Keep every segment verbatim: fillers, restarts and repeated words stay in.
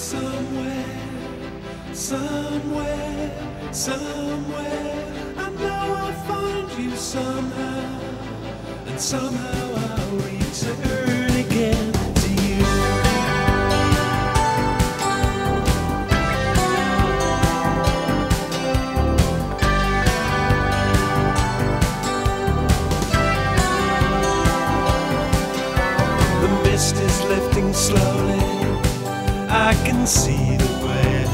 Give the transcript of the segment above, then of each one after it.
Somewhere, somewhere, somewhere, I know I'll find you somehow, and somehow I'll return again to you. The mist is lifting slowly, I can see the way,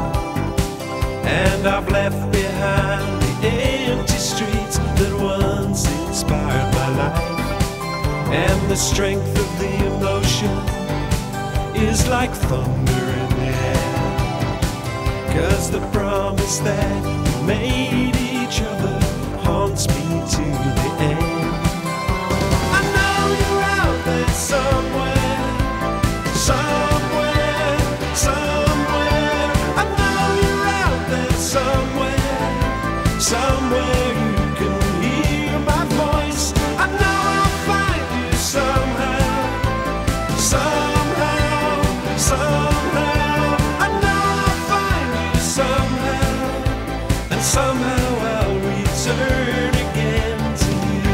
and I've left behind the empty streets that once inspired my life. And the strength of the emotion is like thunder in the air, 'cause the promise that we made each other haunts me to the end. I know you're out there somewhere, somewhere, somewhere. I know you're out there somewhere, somewhere you can hear my voice. I know I'll find you somehow, somehow, somehow. I know I'll find you somehow, and somehow I'll return again to you.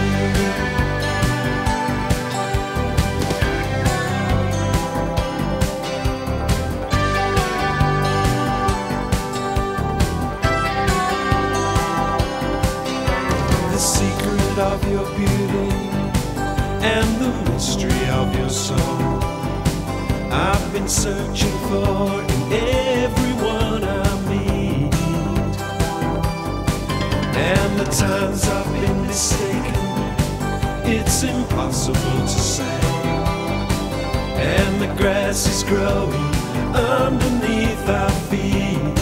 The secret of your beauty and the mystery of your soul, I've been searching for in everyone I meet. And the times I've been mistaken, it's impossible to say. And the grass is growing underneath our feet.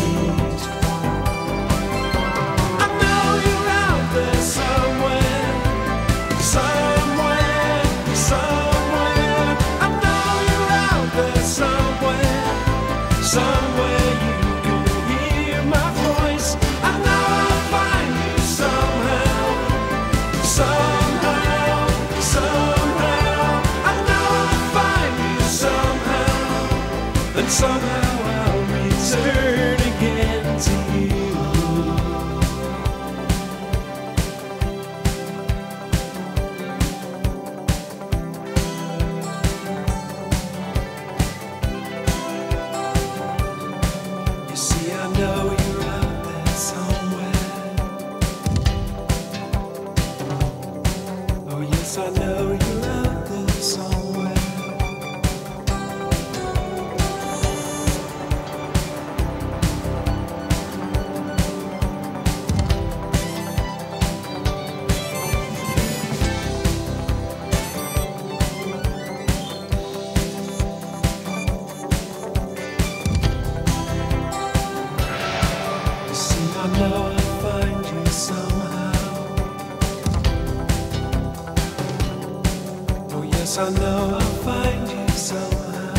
I know you're out there somewhere, somewhere, somewhere. I know you're out there somewhere, somewhere you can hear my voice. I know I'll find you somehow, somehow, somehow. I know I'll find you somehow, and somehow I'll return again to you. You see, I know you're out there somewhere. Oh yes, I know you're out there somewhere. You see, I know I'll find you somehow. Oh yes, I know I'll find you somehow.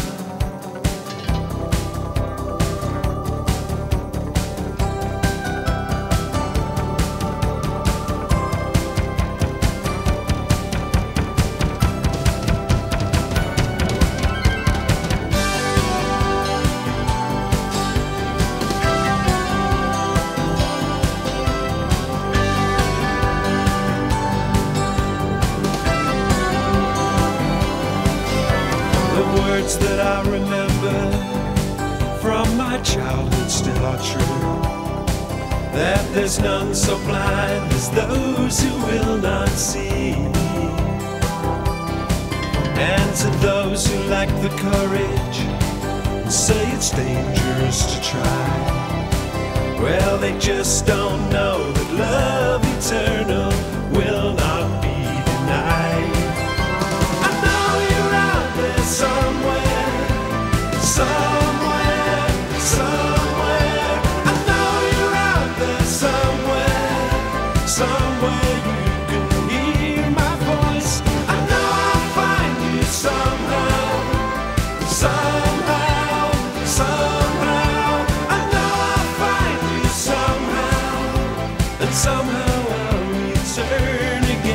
The words that I remember from my childhood still are true, that there's none so blind as those who will not see. And to those who lack the courage and say it's dangerous to try, well, they just don't know that love eternal will not be denied. I know you're out there somewhere, somewhere, somewhere. I know you're out there somewhere, somewhere you can hear my voice. I know I'll find you somehow, somehow, somehow. I know I'll find you somehow, and somehow I'll return again.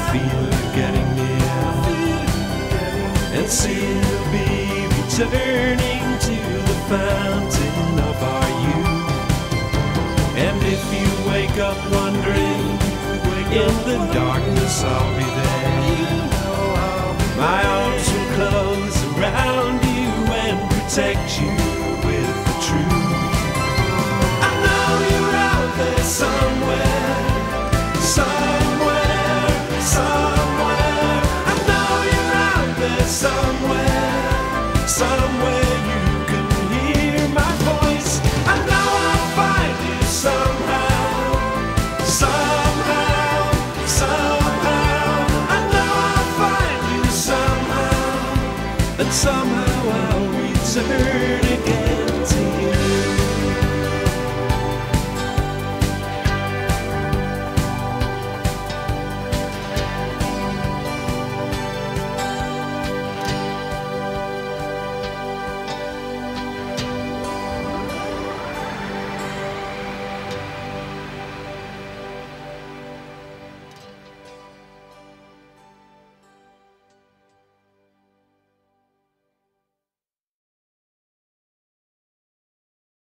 feel it getting near, and soon we'll be returning to the fountain of our youth. And if you wake up wondering, in the darkness I'll be there. My arms will close around you and protect you with the truth. I know you're out there somewhere, somewhere, somewhere. I know you're out there somewhere, somewhere you can hear my voice. I know I'll find you somehow, somehow, somehow. I know I'll find you somehow, and somehow I'll return.